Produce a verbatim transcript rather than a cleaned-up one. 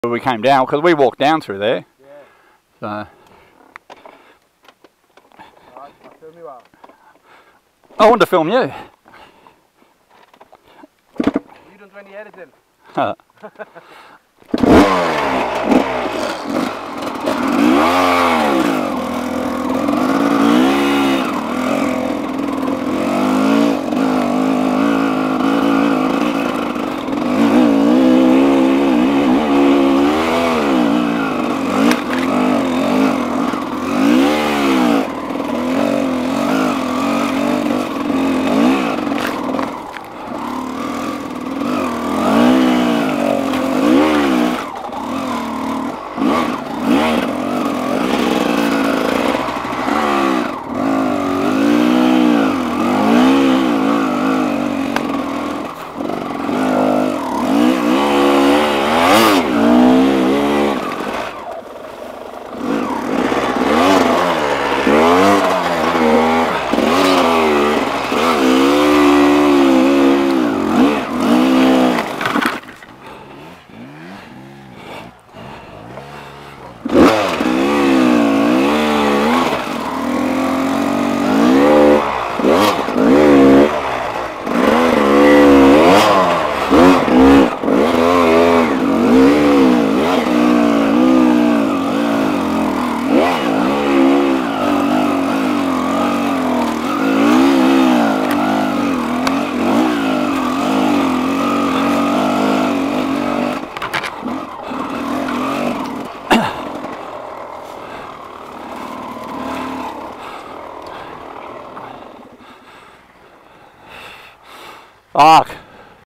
we came down, because we walked down through there. Yeah. So. Alright, I'll film you up. I want to film you. You don't do any editing.